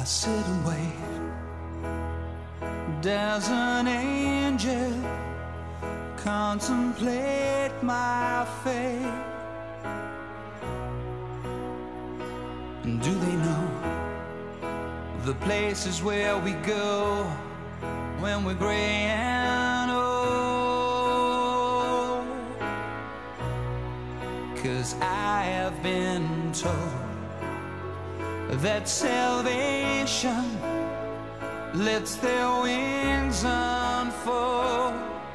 sit and wait. Does an angel contemplate my fate? And do they know the places where we go when we're gray and old? 'Cause I have been told that salvation lets their wings unfold.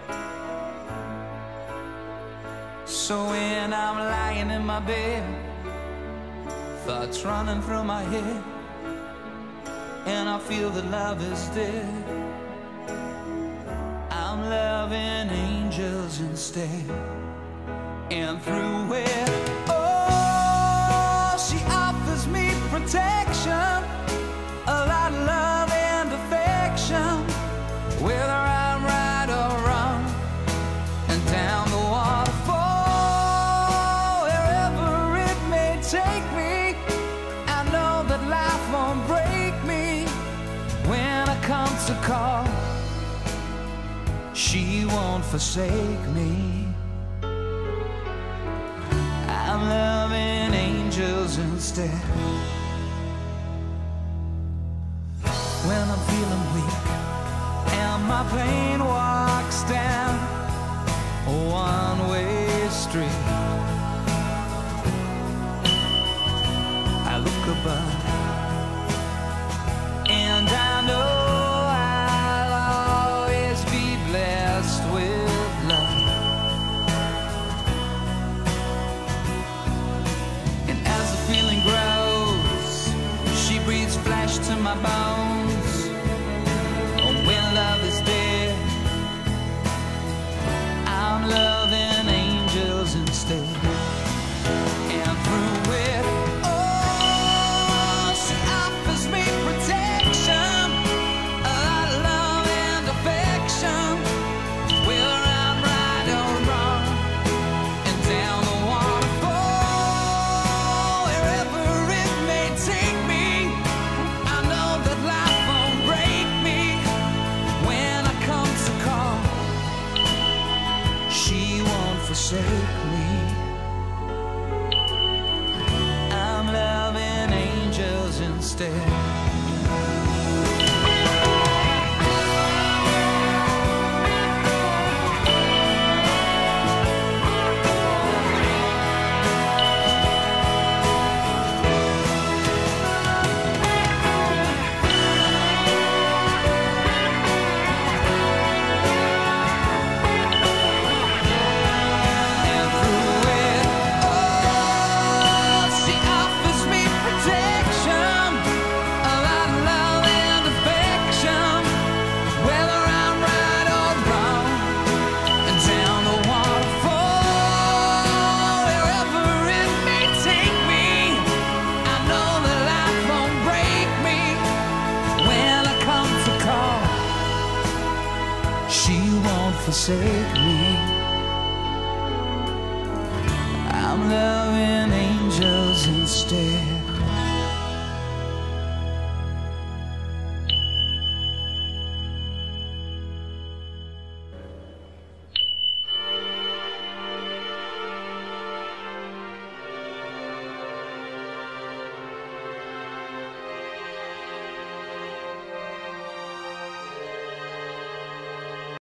So when I'm lying in my bed, thoughts running through my head, and I feel that love is dead, I'm loving angels instead. And through it, oh, she offers me protection, a lot of love and affection, whether I'm right or wrong, and down the waterfall, wherever it may take me, I know that life won't break me when I come to call. She won't forsake me. I'm loving angels instead. When I'm feeling weak and my pain walks down a one-way street, I look above and I know I'll always be blessed with love. And as the feeling grows, she breathes flesh to my bones. When love is dead, I'm loving angels instead. And through it, oh, she offers me protection, a lot of love and affection, whether I'm right or wrong, and down the waterfall, wherever it may take me, I know that life won't break me when I come to call. She won't forsake me. I'm loving angels instead. She won't forsake me. I'm loving angels instead.